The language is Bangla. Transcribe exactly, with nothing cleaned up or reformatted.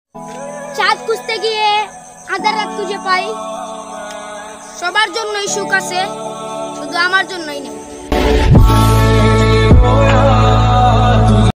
চাঁদ খুঁজতে গিয়ে আধার রাত খুঁজে পাই। সবার জন্যই সুখ আছে, শুধু আমার জন্যই নেই।